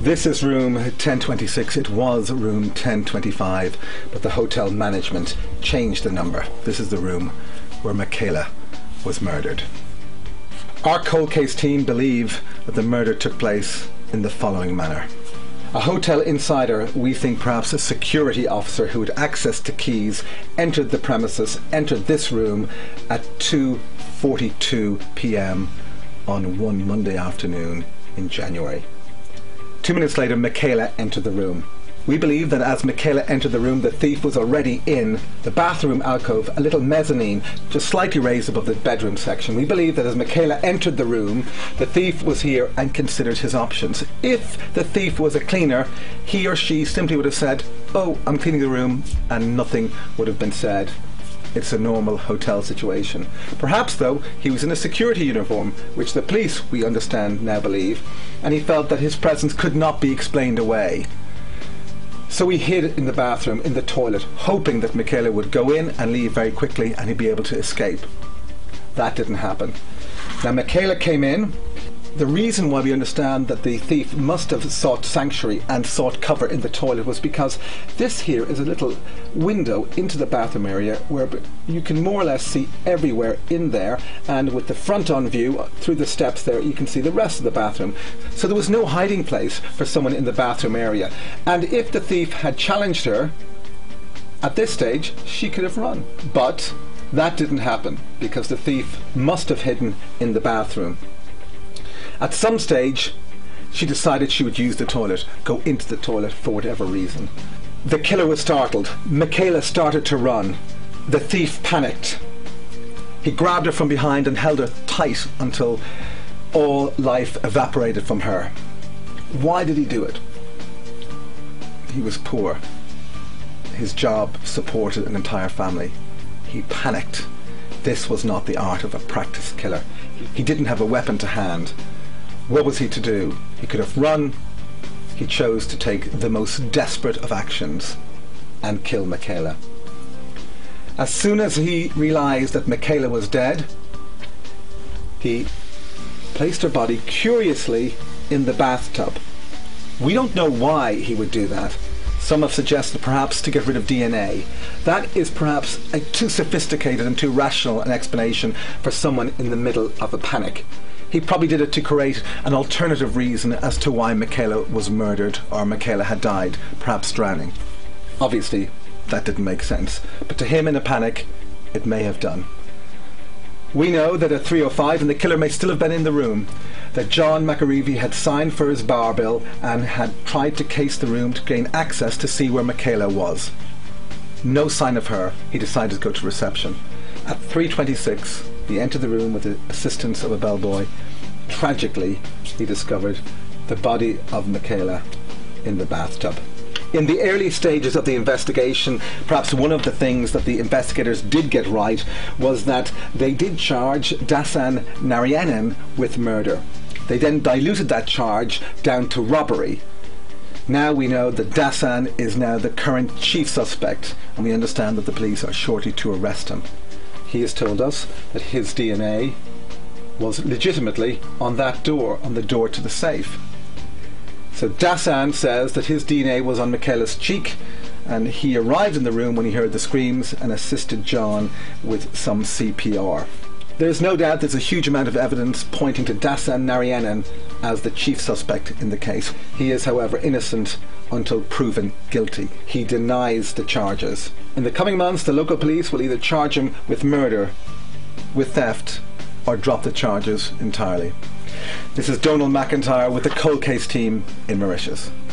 This is room 1026. It was room 1025, but the hotel management changed the number. This is the room where Michaela was murdered. Our cold case team believe that the murder took place in the following manner. A hotel insider, we think perhaps a security officer who had access to keys, entered the premises, entered this room at 2:42 p.m. on one Monday afternoon in January. 2 minutes later, Michaela entered the room. We believe that as Michaela entered the room, the thief was already in the bathroom alcove, a little mezzanine, just slightly raised above the bedroom section. We believe that as Michaela entered the room, the thief was here and considered his options. If the thief was a cleaner, he or she simply would have said, "Oh, I'm cleaning the room," and nothing would have been said. It's a normal hotel situation. Perhaps, though, he was in a security uniform, which the police, we understand, now believe, and he felt that his presence could not be explained away. So he hid in the bathroom, in the toilet, hoping that Michaela would go in and leave very quickly and he'd be able to escape. That didn't happen. Now, Michaela came in. The reason why we understand that the thief must have sought sanctuary and sought cover in the toilet was because this here is a little window into the bathroom area where you can more or less see everywhere in there, and with the front on view through the steps there you can see the rest of the bathroom. So there was no hiding place for someone in the bathroom area, and if the thief had challenged her at this stage she could have run, but that didn't happen because the thief must have hidden in the bathroom. At some stage, she decided she would use the toilet, go into the toilet for whatever reason. The killer was startled. Michaela started to run. The thief panicked. He grabbed her from behind and held her tight until all life evaporated from her. Why did he do it? He was poor. His job supported an entire family. He panicked. This was not the art of a practiced killer. He didn't have a weapon to hand. What was he to do? He could have run. He chose to take the most desperate of actions and kill Michaela. As soon as he realized that Michaela was dead, he placed her body curiously in the bathtub. We don't know why he would do that. Some have suggested perhaps to get rid of DNA. That is perhaps a too sophisticated and too rational an explanation for someone in the middle of a panic. He probably did it to create an alternative reason as to why Michaela was murdered or Michaela had died, perhaps drowning. Obviously, that didn't make sense, but to him in a panic, it may have done. We know that at 3:05, and the killer may still have been in the room, that John McAreavey had signed for his bar bill and had tried to case the room to gain access to see where Michaela was. No sign of her. He decided to go to reception. At 3:26, he entered the room with the assistance of a bellboy. Tragically, he discovered the body of Michaela in the bathtub. In the early stages of the investigation, perhaps one of the things that the investigators did get right was that they did charge Dasan Narayanan with murder. They then diluted that charge down to robbery. Now we know that Dasan is now the current chief suspect, and we understand that the police are shortly to arrest him. He has told us that his DNA was legitimately on that door, on the door to the safe. So Dasan says that his DNA was on Michaela's cheek, and he arrived in the room when he heard the screams and assisted John with some CPR. There's no doubt there's a huge amount of evidence pointing to Dasan Narayanan as the chief suspect in the case. He is, however, innocent until proven guilty. He denies the charges. In the coming months, the local police will either charge him with murder, with theft, or drop the charges entirely. This is Donal McIntyre with the Cold Case team in Mauritius.